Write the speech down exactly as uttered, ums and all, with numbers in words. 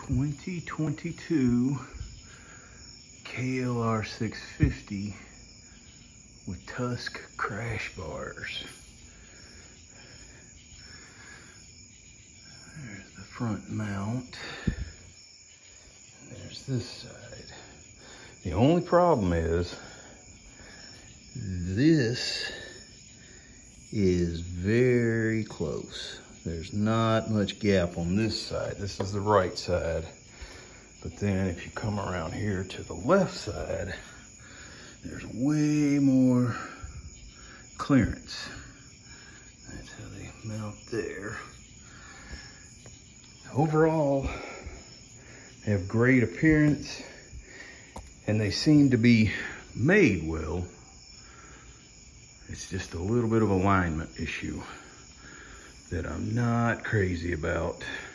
twenty twenty-two K L R six fifty with Tusk crash bars. There's the front mount. And there's this side. The only problem is this is very close. There's not much gap on this side. This is the right side. But then if you come around here to the left side, there's way more clearance. That's how they mount there. Overall, they have great appearance and they seem to be made well. It's just a little bit of alignment issue that I'm not crazy about.